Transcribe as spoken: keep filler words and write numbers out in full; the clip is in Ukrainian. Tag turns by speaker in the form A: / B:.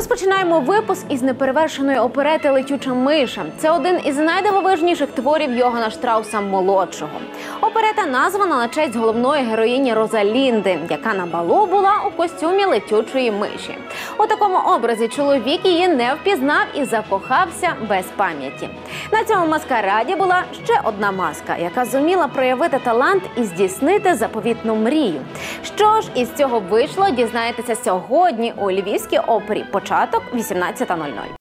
A: Розпочинаємо випуск із неперевершеної оперети «Летюча миша». Це один із найдивовижніших творів Йогана Штрауса-молодшого. Оперета названа на честь головної героїні Розалінди, яка на балу була у костюмі летючої миші. У такому образі чоловік її не впізнав і закохався без пам'яті. На цьому маскараді була ще одна маска, яка зуміла проявити талант і здійснити заповітну мрію. Що ж із цього вийшло, дізнаєтеся сьогодні у Львівській опері. Початок вісімнадцята нуль нуль.